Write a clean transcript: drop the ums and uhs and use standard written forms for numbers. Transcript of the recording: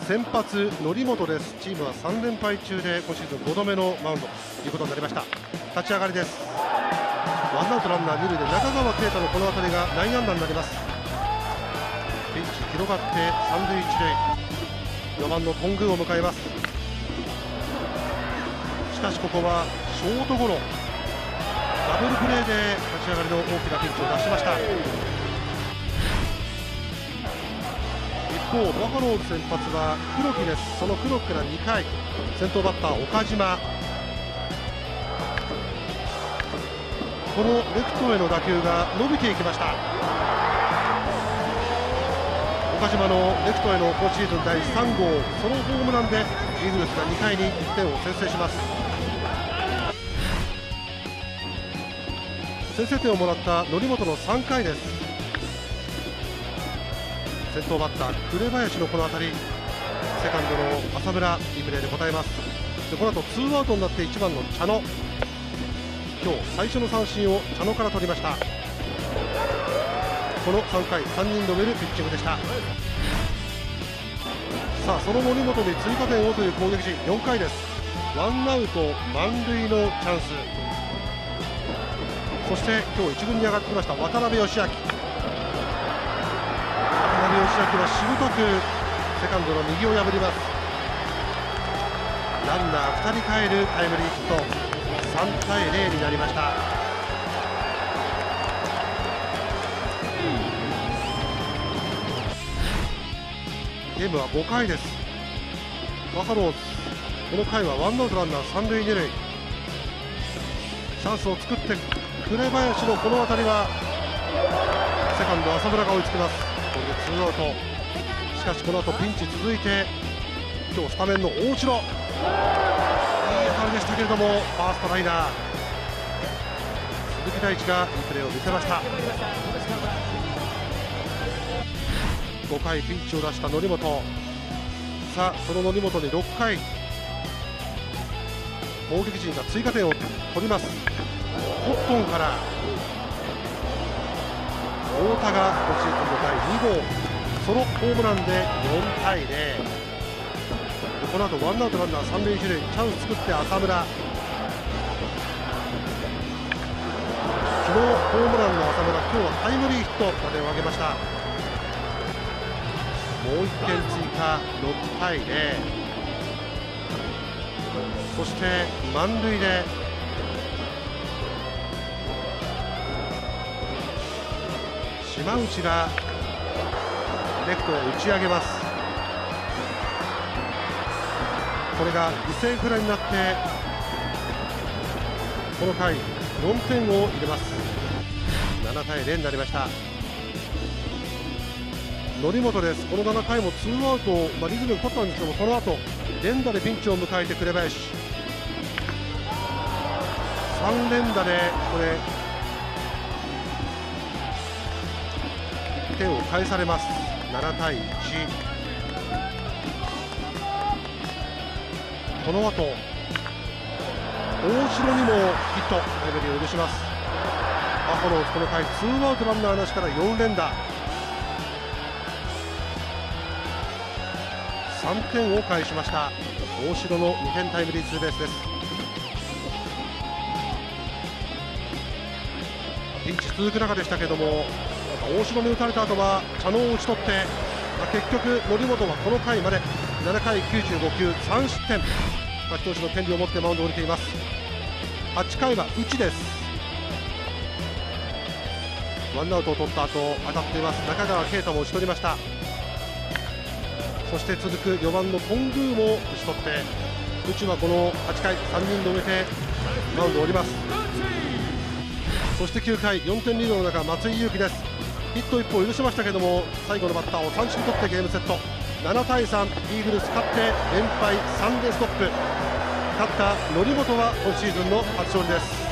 先発則本です。チームは3連敗中で今シーズン5度目のマウンドということになりました。立ち上がりです。ワンアウトランナー2塁で中川圭太のこの当たりが内野安打になります。ピンチ広がって三塁一塁、4番の頓宮を迎えます。しかしここはショートゴロ、ダブルプレーで立ち上がりの大きなピンチを出しました。一方バファローズ先発は黒木です。その黒木から2回、先頭バッター岡島、このレフトへの打球が伸びていきました。岡島のレフトへの今シーズン第3号ソロホームランでイーグルスが2回に1点を先制します。先制点をもらった則本の3回です。先頭バッター紅林のこの当たり、セカンドの浅村いいプレーで応えます。でこの後ツーアウトになって1番の茶野、今日最初の三振を茶野から取りました。この3回3人止めるピッチングでした。さあその則本に追加点をという攻撃陣、4回です。ワンアウト満塁のチャンス、そして今日1軍に上がってきました渡辺義明。渡辺義明はしぶとくセカンドの右を破ります。ランナー2人かえるタイムリーヒット、3対0になりました。ゲームは5回です。バファローズこの回はワンアウトランナー3塁2塁、チャンスを作って紅林のこの当たりはセカンド浅村が追いつきます。これでツーアウト。しかしこの後ピンチ続いて今日スタメンの大城、いい当たりでしたけれどもファーストライナー、鈴木大地がいいプレーを見せました。5回ピンチを出した則本、さあその則本に6回攻撃陣が追加点を取ります。コットンから太田が今シーズンの第2号ソロホームランで4対0、この後ワンアウトランナー3塁1塁、チャンス作って浅村、昨日ホームランの浅村、今日はタイムリーヒットまでを挙げました。もう1点追加、6対0、そして満塁で島内がレフトへ打ち上げます。これが犠牲フライになってこの回4点を入れます。7対0になりました。則本です。この7回もツーアウト、リズムを取ったんですけども、その後連打でピンチを迎えて紅林、3連打でこれ点を返されます。7対1、この後大城にもヒット、タイムリーを許します。バファローズこの回ツーアウトランナーなしから4連打、3点を返しました。大城の2点タイムリーツーベースです。ピンチ続く中でしたけども、大城に打たれた後は茶野を打ち取って、結局則本はこの回まで7回95球3失点、勝ち投手の権利を持ってマウンドを降りています。8回は内です。ワンアウトを取った後当たっています中川圭太も打ち取りました。そして続く4番の頓宮も打ち取って、内はこの8回3人で終えてマウンドを降ります。そして9回4点リードの中、松井裕樹です。ヒット1本許しましたけども、最後のバッターを三振取ってゲームセット、7対3、イーグルス勝って連敗3でストップ。勝った則本は今シーズンの初勝利です。